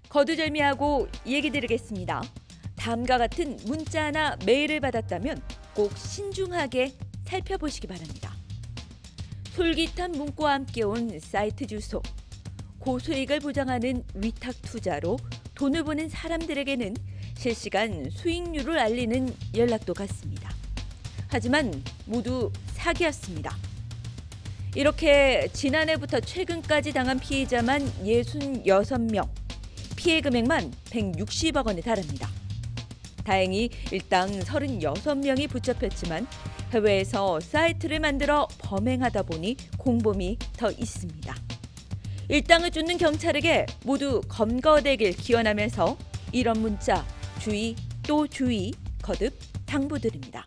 거두절미하고 얘기 드리겠습니다. 다음과 같은 문자나 메일을 받았다면 꼭 신중하게 살펴보시기 바랍니다. 솔깃한 문구와 함께 온 사이트 주소, 고수익을 보장하는 위탁 투자로 돈을 보낸 사람들에게는 실시간 수익률을 알리는 연락도 갔습니다. 하지만 모두 사기였습니다. 이렇게 지난해부터 최근까지 당한 피해자만 66명, 피해 금액만 160억 원에 달합니다. 다행히 일당 36명이 붙잡혔지만 해외에서 사이트를 만들어 범행하다 보니 공범이 더 있습니다. 일당을 쫓는 경찰에게 모두 검거되길 기원하면서 이런 문자 주의 또 주의 거듭 당부드립니다.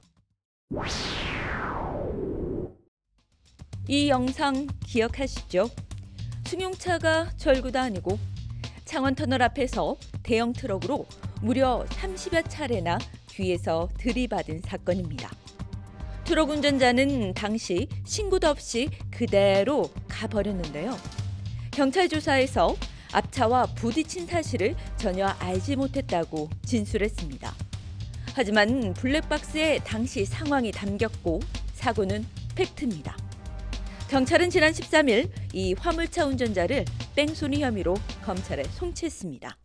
이 영상 기억하시죠? 승용차가 절구도 아니고 창원터널 앞에서 대형 트럭으로 무려 30여 차례나 뒤에서 들이받은 사건입니다. 트럭 운전자는 당시 신고도 없이 그대로 가버렸는데요. 경찰 조사에서 앞차와 부딪힌 사실을 전혀 알지 못했다고 진술했습니다. 하지만 블랙박스에 당시 상황이 담겼고 사고는 팩트입니다. 경찰은 지난 13일 이 화물차 운전자를 뺑소니 혐의로 검찰에 송치했습니다.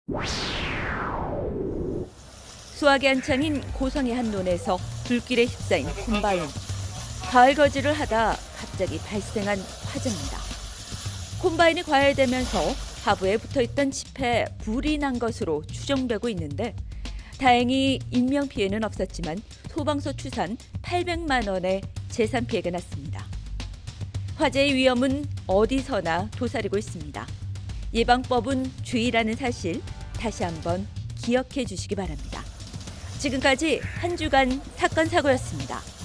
수확이 한창인 고성의 한 논에서 불길에 휩싸인 콤바인. 가을 거지를 하다 갑자기 발생한 화재입니다. 콤바인이 과열되면서 하부에 붙어있던 칩에 불이 난 것으로 추정되고 있는데 다행히 인명피해는 없었지만 소방서 추산 800만 원의 재산 피해가 났습니다. 화재의 위험은 어디서나 도사리고 있습니다. 예방법은 주의라는 사실 다시 한번 기억해 주시기 바랍니다. 지금까지 한 주간 사건 사고였습니다.